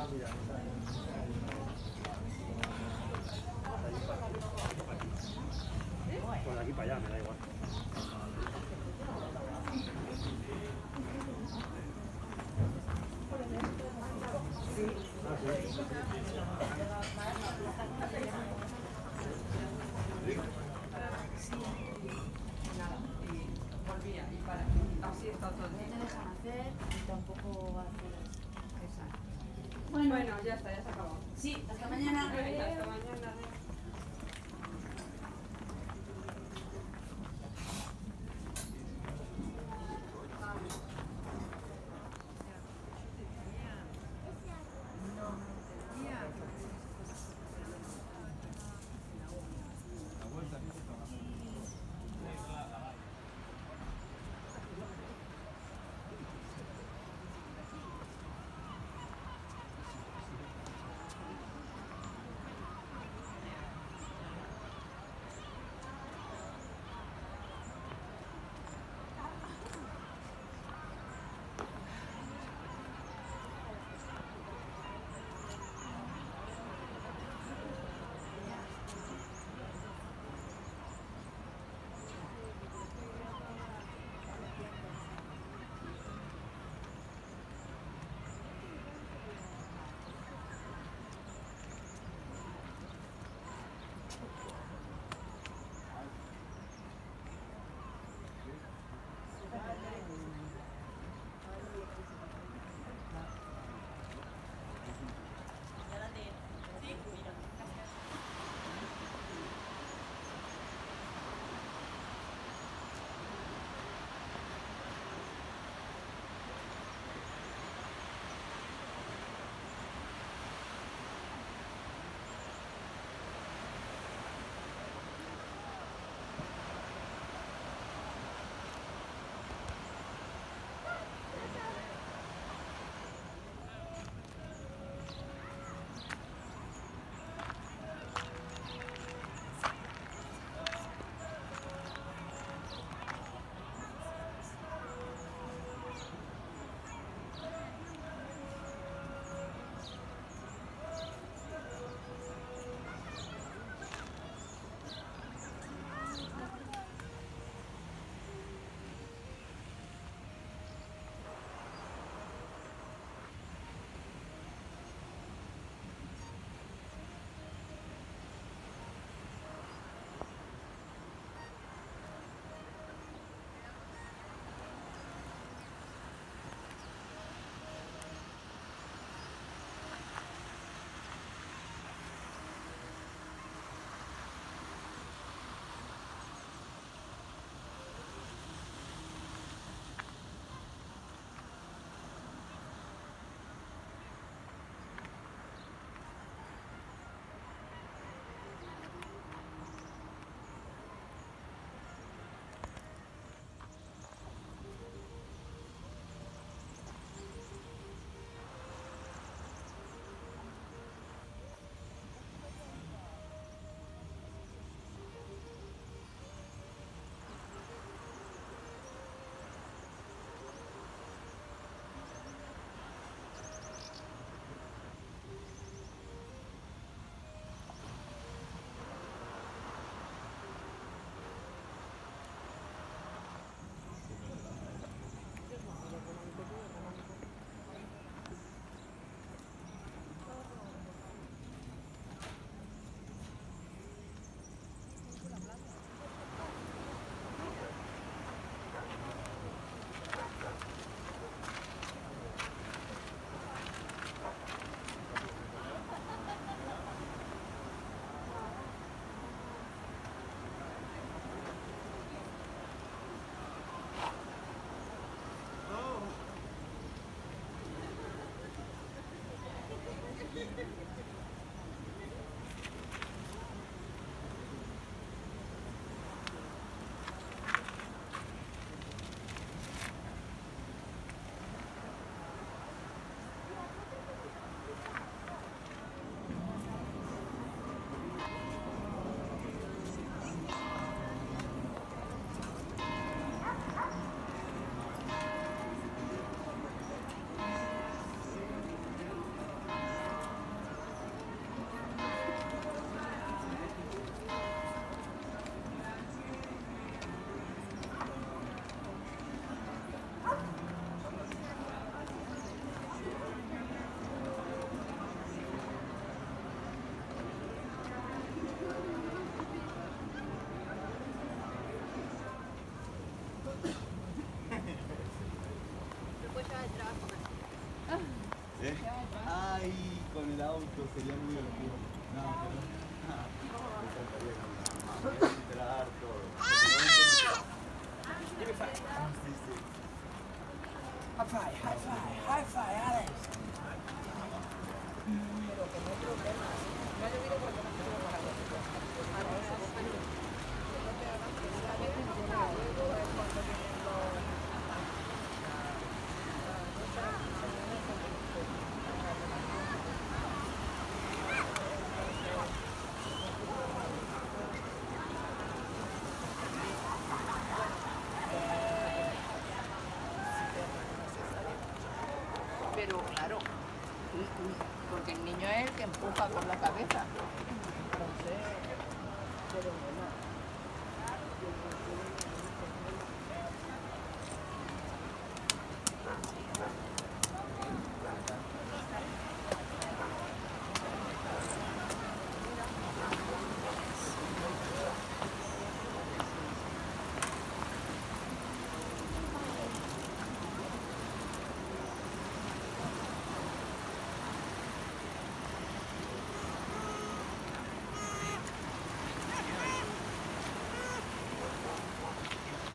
Pues de aquí para allá, me da igual. Bueno, ya está, ya se acabó. Sí, hasta mañana. Hasta mañana. Ay, con el auto sería muy divertido. No, pero me encantaría dar todo. Give me five. Sí, sí. High five, high five, Alex. Pero que no hay problema. No ha llovido porque no tengo para allá. Pero claro, porque el niño es el que empuja con la cabeza. Entonces, pero bueno.